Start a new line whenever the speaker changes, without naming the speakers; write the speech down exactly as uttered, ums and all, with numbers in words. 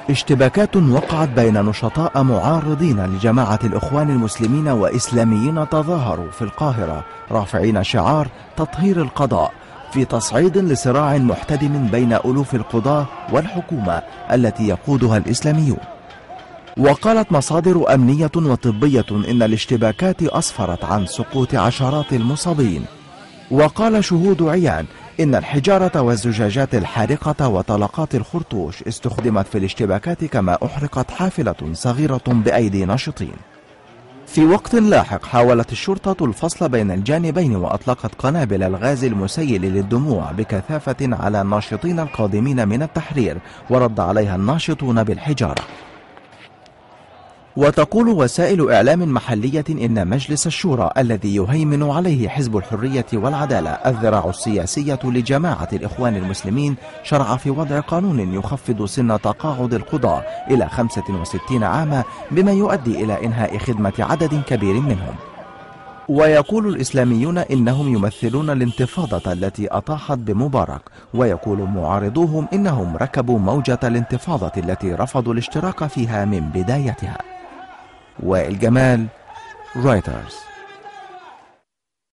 اشتباكات وقعت بين نشطاء معارضين لجماعة الإخوان المسلمين وإسلاميين تظاهروا في القاهرة رافعين شعار تطهير القضاء في تصعيد لصراع محتدم بين ألوف القضاة والحكومة التي يقودها الإسلاميون. وقالت مصادر أمنية وطبية إن الاشتباكات أسفرت عن سقوط عشرات المصابين. وقال شهود عيان إن الحجارة والزجاجات الحارقة وطلقات الخرطوش استخدمت في الاشتباكات، كما أحرقت حافلة صغيرة بأيدي ناشطين. في وقت لاحق حاولت الشرطة الفصل بين الجانبين وأطلقت قنابل الغاز المسيل للدموع بكثافة على الناشطين القادمين من التحرير، ورد عليها الناشطون بالحجارة. وتقول وسائل إعلام محلية إن مجلس الشورى الذي يهيمن عليه حزب الحرية والعدالة الذراع السياسية لجماعة الإخوان المسلمين شرع في وضع قانون يخفض سن تقاعد القضاة إلى خمسة وستين عاما، بما يؤدي إلى إنهاء خدمة عدد كبير منهم. ويقول الإسلاميون إنهم يمثلون الانتفاضة التي أطاحت بمبارك، ويقول معارضوهم إنهم ركبوا موجة الانتفاضة التي رفضوا الاشتراك فيها من بدايتها. وائل جمال، رويترز.